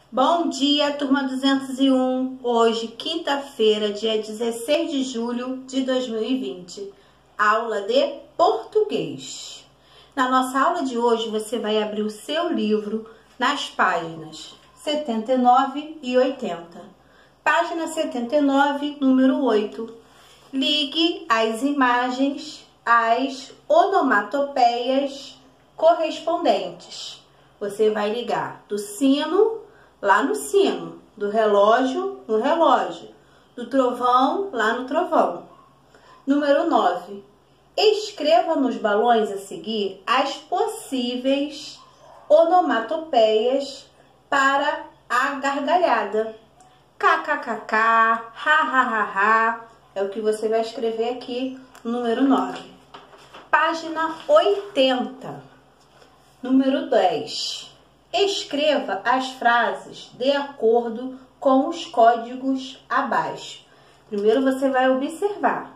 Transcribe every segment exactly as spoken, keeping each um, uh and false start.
Bom dia, turma duzentos e um. Hoje, quinta-feira, dia dezesseis de julho de dois mil e vinte. Aula de português. Na nossa aula de hoje, você vai abrir o seu livro nas páginas setenta e nove e oitenta. Página setenta e nove, número oito. Ligue as imagens às onomatopeias correspondentes. Você vai ligar do sino lá no sino, do relógio no relógio, do trovão lá no trovão. Número nove. Escreva nos balões a seguir as possíveis onomatopeias para a gargalhada. Kkkk, ha ha ha ha, é o que você vai escrever aqui, número nove. Página oitenta, número dez. Escreva as frases de acordo com os códigos abaixo. Primeiro você vai observar.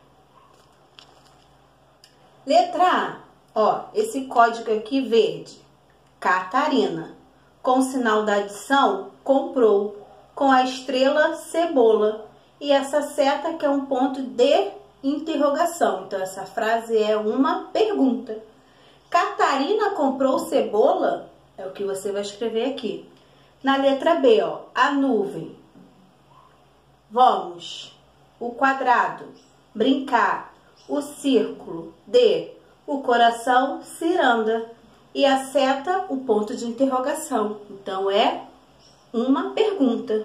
Letra A, ó, esse código aqui verde, Catarina. Com o sinal da adição, comprou. Com a estrela, cebola. E essa seta que é um ponto de interrogação. Então, essa frase é uma pergunta. Catarina comprou cebola? É o que você vai escrever aqui. Na letra B, ó, a nuvem. Vamos. O quadrado, brincar. O círculo, D. O coração, ciranda. E a seta, o ponto de interrogação. Então, é uma pergunta.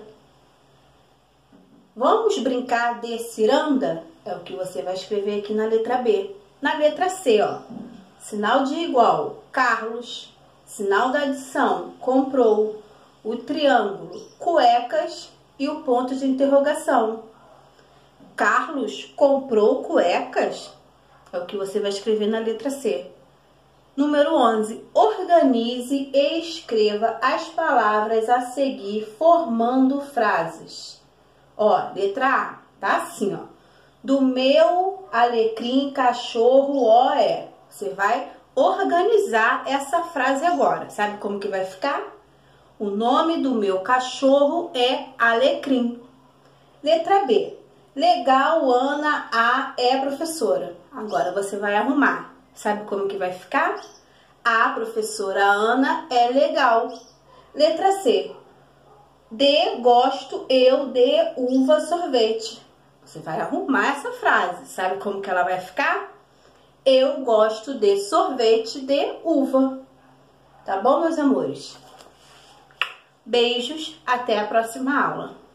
Vamos brincar de ciranda? É o que você vai escrever aqui na letra B. Na letra C, ó, sinal de igual, Carlos. Sinal da adição, comprou. O triângulo, cuecas. E o ponto de interrogação. Carlos comprou cuecas? É o que você vai escrever na letra C. Número onze. Organize e escreva as palavras a seguir formando frases. Ó, letra A, tá assim, ó. Do meu alecrim cachorro, ó, é. Você vai organizar essa frase agora. Sabe como que vai ficar? O nome do meu cachorro é Alecrim. Letra B. Legal, Ana, a é professora. Agora você vai arrumar. Sabe como que vai ficar? A professora Ana é legal. Letra C. De gosto eu de uva sorvete. Você vai arrumar essa frase. Sabe como que ela vai ficar? Eu gosto de sorvete de uva. Tá bom, meus amores? Beijos, até a próxima aula.